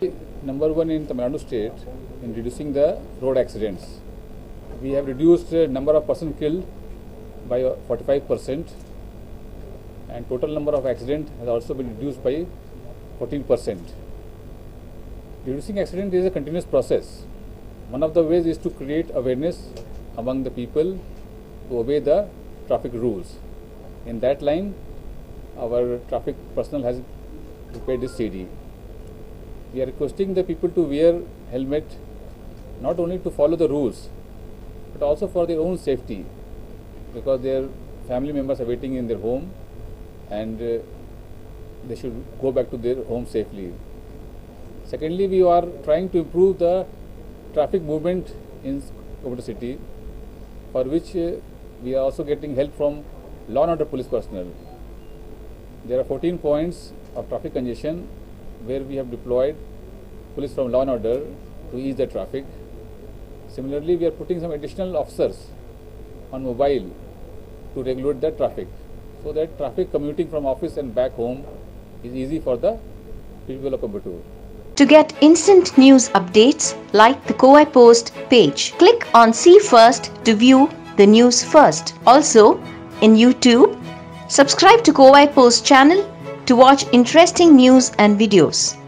Number one in Tamil Nadu state in reducing the road accidents. We have reduced the number of persons killed by 45%, and total number of accidents has also been reduced by 14%. Reducing accident is a continuous process. One of the ways is to create awareness among the people to obey the traffic rules. In that line, our traffic personnel has prepared this CD. We are requesting the people to wear helmet not only to follow the rules but also for their own safety, because their family members are waiting in their home and they should go back to their home safely. Secondly, we are trying to improve the traffic movement in Coimbatore city, for which we are also getting help from law and order police personnel. There are 14 points of traffic congestion where we have deployed police from law and order to ease the traffic. Similarly, we are putting some additional officers on mobile to regulate the traffic, so that traffic commuting from office and back home is easy for the people of Coimbatore. To get instant news updates, like the Kowai Post page. Click on See First to view the news first. Also, in YouTube, subscribe to Kowai Post channel to watch interesting news and videos.